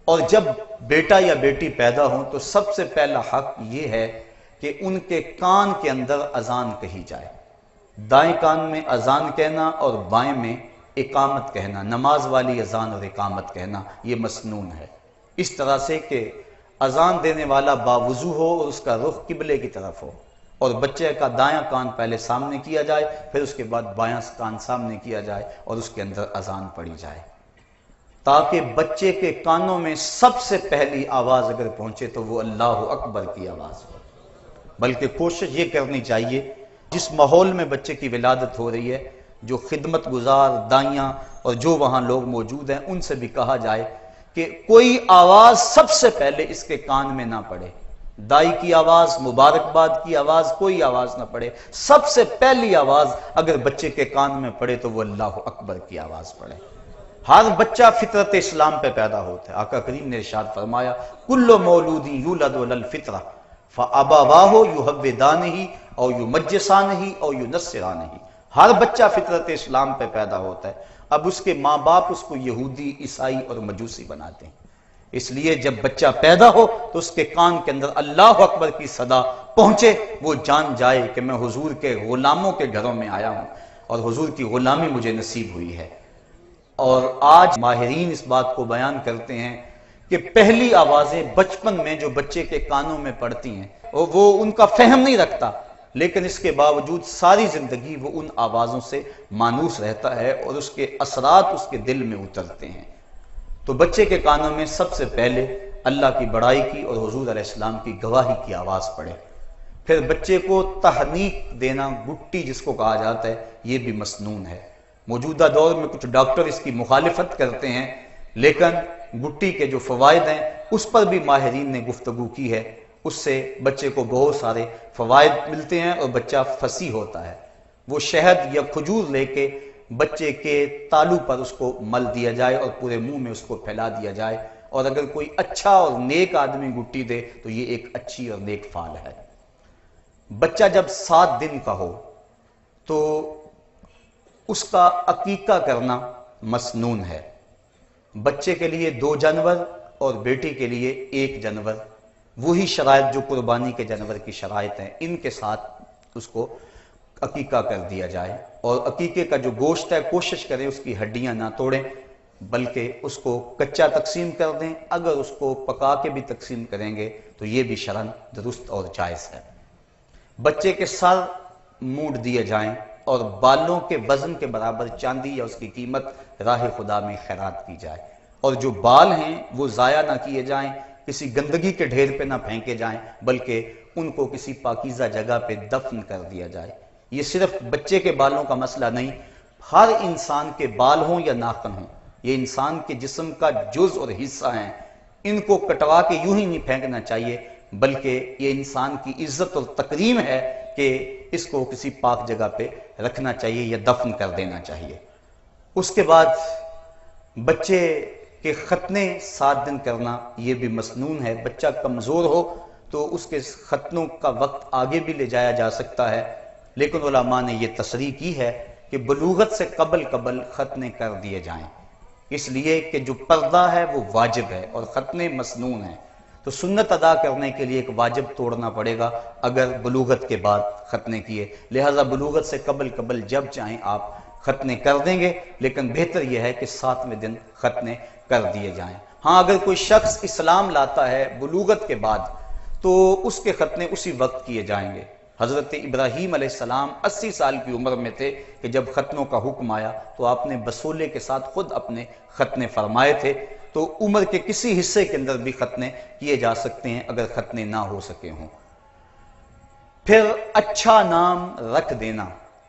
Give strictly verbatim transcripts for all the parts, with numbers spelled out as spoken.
اور جب بیٹا یا بیٹی پیدا ہوں تو سب سے پہلا حق یہ ہے کہ ان کے کان کے اندر اذان کہی جائے، دائیں کان میں اذان کہنا اور بائیں میں اقامت کہنا، نماز والی اذان اور اقامت کہنا، یہ مسنون ہے، اس طرح سے کہ اذان دینے والا باوضو ہو اور اس کا رخ قبلے کی طرف ہو، اور بچے کا دایاں کان پہلے سامنے کیا جائے، پھر اس کے بعد بایاں کان سامنے کیا جائے اور اس کے اندر اذان پڑھی جائے، تاکہ بچے کے کانوں میں سب سے پہلی آواز اگر پہنچے تو وہ اللہ اکبر کی آواز ہو۔ بلکہ کوشش یہ کرنی چاہیے جس ماحول میں بچے کی ولادت ہو رہی ہے، جو خدمت گزار دائیاں اور جو وہاں لوگ موجود ہیں، ان سے بھی کہا جائے کہ کوئی آواز سب سے پہلے اس کے کان میں نہ پڑے، دائی کی آواز، مبارکباد کی آواز، کوئی آواز نہ پڑے، سب سے پہلی آواز اگر بچے کے کان میں پڑے تو وہ اللہ اکبر کی آواز پڑے۔ ہر بچہ فطرت اسلام پہ پیدا ہوتا ہے، آقا کریم نے ارشاد فرمایا کل مولود یولد علی الفطرہ فابواہ یہودانہ او یمجسانہ او ینصرانہ، ہر بچہ فطرت اسلام پہ پیدا ہوتا ہے، اب اس کے ماں باپ اس کو یہودی، عیسائی اور مجوسی بناتے ہیں، اس لیے جب بچہ پیدا ہو تو اس کے کان کے اندر اللہ اکبر کی صدا پہنچے، وہ جان جائے کہ میں حضور کے غلاموں کے گھروں میں آیا ہوں اور حضور کی غلامی مجھے نصیب ہوئی ہے۔ اور آج ماہرین اس بات کو بیان کرتے ہیں کہ پہلی آوازیں بچپن میں جو بچے کے کانوں میں پڑتی ہیں وہ ان کا فہم نہیں رکھتا، لیکن اس کے باوجود ساری زندگی وہ ان آوازوں سے مانوس رہتا ہے اور اس کے اثرات اس کے دل میں اترتے ہیں۔ تو بچے کے کانوں میں سب سے پہلے اللہ کی بڑائی کی اور حضور علیہ السلام کی گواہی کی آواز پڑے، پھر بچے کو تحنیک دینا، گٹی جس کو کہا جاتا ہے، یہ بھی مسنون ہے۔ موجودہ دور میں کچھ ڈاکٹر اس کی مخالفت کرتے ہیں، لیکن گٹی کے جو فوائد ہیں اس پر بھی ماہرین نے گفتگو کی ہے، اس سے بچے کو بہت سارے فوائد ملتے ہیں اور بچہ فصیح ہوتا ہے۔ وہ شہد یا کھجور لے کے بچے کے تالو پر اس کو مل دیا جائے اور پورے منہ میں اس کو پھیلا دیا جائے، اور اگر کوئی اچھا اور نیک آدمی گٹی دے تو یہ ایک اچھی اور نیک فعل ہے۔ بچہ جب سات دن کا ہو تو اس کا عقیقہ کرنا مسنون ہے، بچے کے لیے دو جانور اور بیٹی کے لیے ایک جانور، وہی شرائط جو قربانی کے جانور کی شرائط ہیں، ان کے ساتھ اس کو عقیقہ کر دیا جائے، اور عقیقے کا جو گوشت ہے کوشش کریں اس کی ہڈیاں نہ توڑیں، بلکہ اس کو کچا تقسیم کر دیں، اگر اس کو پکا کے بھی تقسیم کریں گے تو یہ بھی شرعاً درست اور جائز ہے۔ بچے کے سر مونڈ دیے جائیں اور بالوں کے وزن کے برابر چاندی یا اس کی قیمت راہ خدا میں خیرات کی جائے، اور جو بال ہیں وہ ضائع نہ کیے جائیں، کسی گندگی کے ڈھیر پہ نہ پھینکے جائیں، بلکہ ان کو کسی پاکیزہ جگہ پہ دفن کر دیا جائے۔ یہ صرف بچے کے بالوں کا مسئلہ نہیں، ہر انسان کے بال ہوں یا ناخن ہوں، یہ انسان کے جسم کا جز اور حصہ ہیں، ان کو کٹوا کے یوں ہی نہیں پھینکنا چاہیے، بلکہ یہ انسان کی عزت اور تکریم ہے کہ اس کو کسی پاک جگہ پہ رکھنا چاہیے یا دفن کر دینا چاہیے۔ اس کے بعد بچے کے ختنے سات دن کرنا یہ بھی مسنون ہے، بچہ کمزور ہو تو اس کے ختنوں کا وقت آگے بھی لے جایا جا سکتا ہے، لیکن علماء نے یہ تصریح کی ہے کہ بلوغت سے قبل قبل ختنے کر دیے جائیں، اس لیے کہ جو پردہ ہے وہ واجب ہے اور ختنے مسنون ہیں، تو سنت ادا کرنے کے لیے ایک واجب توڑنا پڑے گا اگر بلوغت کے بعد ختنے کیے، لہذا بلوغت سے قبل قبل جب چاہیں آپ ختنے کر دیں گے، لیکن بہتر یہ ہے کہ ساتویں دن ختنے کر دیے جائیں۔ ہاں اگر کوئی شخص اسلام لاتا ہے بلوغت کے بعد تو اس کے ختنے اسی وقت کیے جائیں گے۔ حضرت ابراہیم علیہ السلام اسی سال کی عمر میں تھے کہ جب ختنوں کا حکم آیا تو آپ نے بسولے کے ساتھ خود اپنے ختنے فرمائے تھے، تو عمر کے کسی حصے کے اندر بھی ختنے کیے جا سکتے ہیں اگر ختنے نہ ہو سکے ہوں۔ پھر اچھا نام رکھ دینا،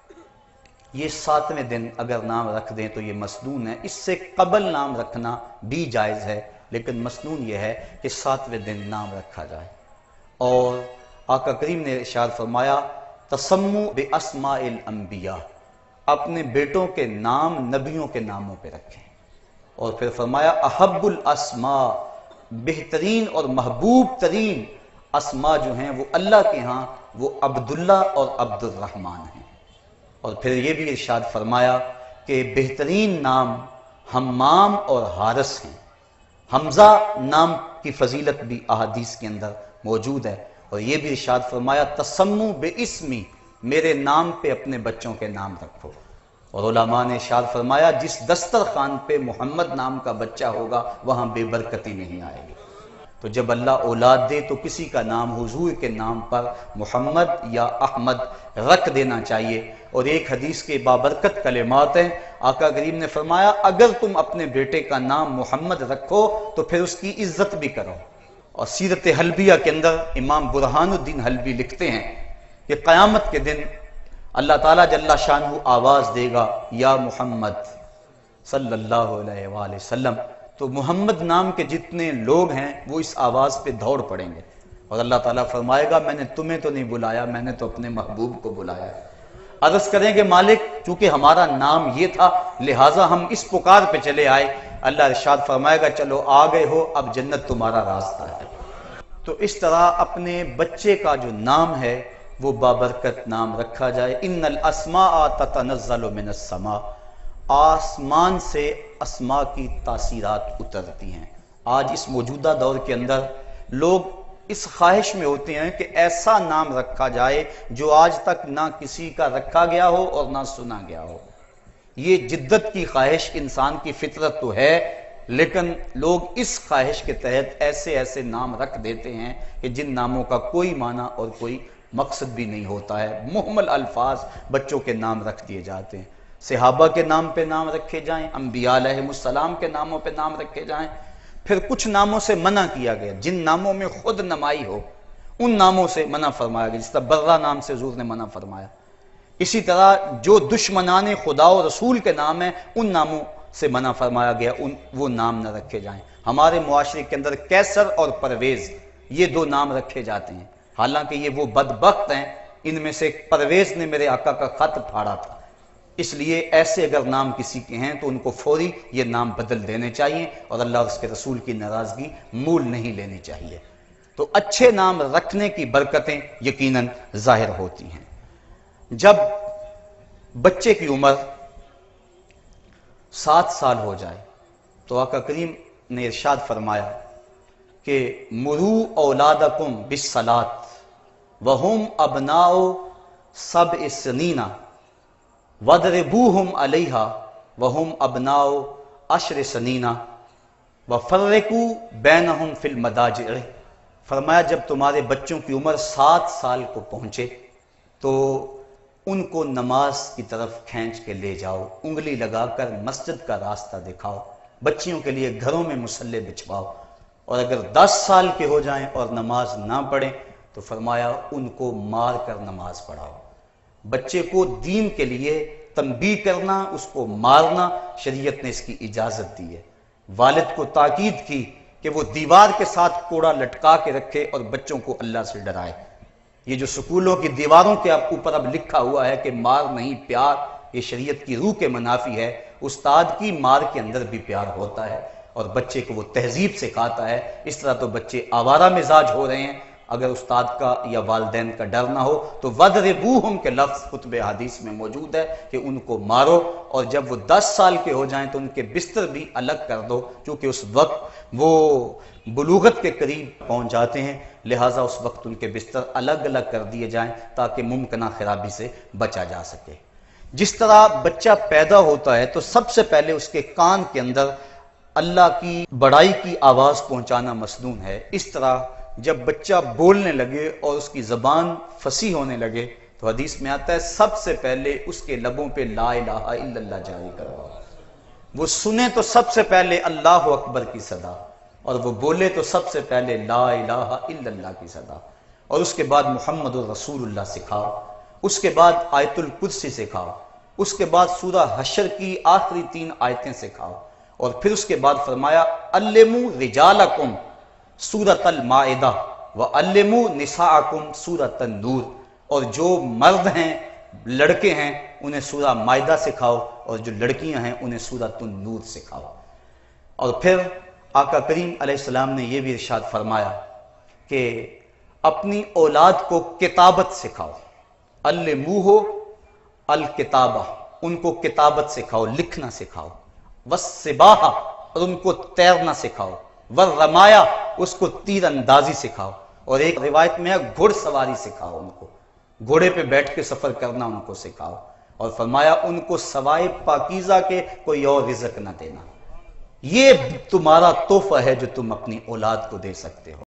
یہ ساتویں دن اگر نام رکھ دیں تو یہ مسنون ہے، اس سے قبل نام رکھنا بھی جائز ہے، لیکن مسنون یہ ہے کہ ساتویں دن نام رکھا جائے۔ اور آقا کریم نے ارشاد فرمایا تسموا باسماء الانبیاء، اپنے بیٹوں کے نام نبیوں کے ناموں پہ رکھیں، اور پھر فرمایا احب الاسماء، بہترین اور محبوب ترین اسماء جو ہیں وہ اللہ کے ہاں وہ عبداللہ اور عبد الرحمن ہیں، اور پھر یہ بھی ارشاد فرمایا کہ بہترین نام حمام اور حارث ہیں، حمزہ نام کی فضیلت بھی احادیث کے اندر موجود ہے، اور یہ بھی ارشاد فرمایا تسمو بے اسمی، میرے نام پہ اپنے بچوں کے نام رکھو۔ اور علماء نے ارشاد فرمایا جس دسترخوان پہ محمد نام کا بچہ ہوگا وہاں بے برکتی نہیں آئے گی۔ تو جب اللہ اولاد دے تو کسی کا نام حضور کے نام پر محمد یا احمد رکھ دینا چاہیے۔ اور ایک حدیث کے بابرکت کلمات ہیں، آقا کریم نے فرمایا اگر تم اپنے بیٹے کا نام محمد رکھو تو پھر اس کی عزت بھی کرو۔ اور سیرت حلبیہ کے اندر امام برہان الدین حلبی لکھتے ہیں کہ قیامت کے دن اللہ تعالیٰ جل شانہ آواز دے گا یا محمد صلی اللہ علیہ وآلہ وسلم، تو محمد نام کے جتنے لوگ ہیں وہ اس آواز پہ دوڑ پڑیں گے، اور اللہ تعالیٰ فرمائے گا میں نے تمہیں تو نہیں بلایا، میں نے تو اپنے محبوب کو بلایا۔ عرض کریں گے مالک چونکہ ہمارا نام یہ تھا لہٰذا ہم اس پکار پہ چلے آئے، اللہ ارشاد فرمائے گا چلو آ گئے ہو، اب جنت تمہارا راستہ ہے۔ تو اس طرح اپنے بچے کا جو نام ہے وہ بابرکت نام رکھا جائے۔ ان الاسماء تتنزل من السماء، آسمان سے اسماء کی تاثیرات اترتی ہیں۔ آج اس موجودہ دور کے اندر لوگ اس خواہش میں ہوتے ہیں کہ ایسا نام رکھا جائے جو آج تک نہ کسی کا رکھا گیا ہو اور نہ سنا گیا ہو۔ یہ جدت کی خواہش انسان کی فطرت تو ہے، لیکن لوگ اس خواہش کے تحت ایسے ایسے نام رکھ دیتے ہیں کہ جن ناموں کا کوئی معنی اور کوئی مقصد بھی نہیں ہوتا ہے۔ محمل الفاظ بچوں کے نام رکھ دیے جاتے ہیں، صحابہ کے نام پہ نام رکھے جائیں، انبیاء علیہ السلام کے ناموں پہ نام رکھے جائیں۔ پھر کچھ ناموں سے منع کیا گیا، جن ناموں میں خود نمائی ہو ان ناموں سے منع فرمایا گیا، جس طرح برہ نام سے حضور نے منع فرمایا۔ اسی طرح جو دشمنان خدا و رسول کے نام ہیں ان ناموں سے منع فرمایا گیا، ان وہ نام نہ رکھے جائیں۔ ہمارے معاشرے کے اندر کیسر اور پرویز یہ دو نام رکھے جاتے ہیں، حالانکہ یہ وہ بدبخت ہیں، ان میں سے پرویز نے میرے آقا کا خط پھاڑا تھا، اس لیے ایسے اگر نام کسی کے ہیں تو ان کو فوری یہ نام بدل دینے چاہیے اور اللہ اور اس کے رسول کی ناراضگی مول نہیں لینی چاہیے۔ تو اچھے نام رکھنے کی برکتیں یقیناً ظاہر ہوتی ہیں۔ جب بچے کی عمر سات سال ہو جائے تو آقا کریم نے ارشاد فرمایا کہ مرو اولادکم بالصلاۃ وہم ابناء سبع سنین وَضْرِبُوهُمْ عَلَيْهَا وَهُمْ أَبْنَاءُ عَشْرِ سَنِينَ وَفَرِّقُوا بَيْنَهُمْ فِي الْمَضَاجِعِ، فرمایا جب تمہارے بچوں کی عمر سات سال کو پہنچے تو ان کو نماز کی طرف کھینچ کے لے جاؤ، انگلی لگا کر مسجد کا راستہ دکھاؤ، بچیوں کے لیے گھروں میں مصلے بچھواؤ، اور اگر دس سال کے ہو جائیں اور نماز نہ پڑھیں تو فرمایا ان کو مار کر نماز پڑھاؤ۔ بچے کو دین کے لیے تنبیہ کرنا، اس کو مارنا شریعت نے اس کی اجازت دی ہے۔ والد کو تاکید کی کہ وہ دیوار کے ساتھ کوڑا لٹکا کے رکھے اور بچوں کو اللہ سے ڈرائے۔ یہ جو سکولوں کی دیواروں کے اوپر اب لکھا ہوا ہے کہ مار نہیں پیار، یہ شریعت کی روح کے منافی ہے۔ استاد کی مار کے اندر بھی پیار ہوتا ہے اور بچے کو وہ تہذیب سکھاتا ہے۔ اس طرح تو بچے آوارہ مزاج ہو رہے ہیں، اگر استاد کا یا والدین کا ڈر نہ ہو تو وَضْرِبُوهُمْ کے لفظ خطب حدیث میں موجود ہے کہ ان کو مارو، اور جب وہ دس سال کے ہو جائیں تو ان کے بستر بھی الگ کر دو، کیونکہ اس وقت وہ بلوغت کے قریب پہنچ جاتے ہیں، لہٰذا اس وقت ان کے بستر الگ الگ کر دیے جائیں تاکہ ممکنہ خرابی سے بچا جا سکے۔ جس طرح بچہ پیدا ہوتا ہے تو سب سے پہلے اس کے کان کے اندر اللہ کی بڑائی کی آواز پہنچانا مسنون ہے، اس طرح جب بچہ بولنے لگے اور اس کی زبان فصیح ہونے لگے تو حدیث میں آتا ہے سب سے پہلے اس کے لبوں پہ لا الہ الا اللہ جاری کرواؤ، وہ سنے تو سب سے پہلے اللہ اکبر کی صدا، اور وہ بولے تو سب سے پہلے لا الہ الا اللہ کی صدا، اور اس کے بعد محمد الرسول اللہ سکھاؤ، اس کے بعد آیت الکرسی سکھاؤ، اس کے بعد سورہ حشر کی آخری تین آیتیں سکھاؤ، اور پھر اس کے بعد فرمایا علموا رجالکم سورۃ المائدہ وعلموا نساءکم سورۃ النور، اور جو مرد ہیں لڑکے ہیں انہیں سورہ مائدہ سکھاؤ، اور جو لڑکیاں ہیں انہیں سورۃ النور سکھاؤ۔ اور پھر آقا کریم علیہ السلام نے یہ بھی ارشاد فرمایا کہ اپنی اولاد کو کتابت سکھاؤ، علموہ الکتابہ، ان کو کتابت سکھاؤ، لکھنا سکھاؤ، والسباحہ، اور ان کو تیرنا سکھاؤ، والرمایا، اس کو تیر اندازی سکھاؤ، اور ایک روایت میں ہے گھڑ سواری سکھاؤ، ان کو گھوڑے پہ بیٹھ کے سفر کرنا ان کو سکھاؤ، اور فرمایا ان کو سوائے پاکیزہ کے کوئی اور رزق نہ دینا۔ یہ تمہارا تحفہ ہے جو تم اپنی اولاد کو دے سکتے ہو۔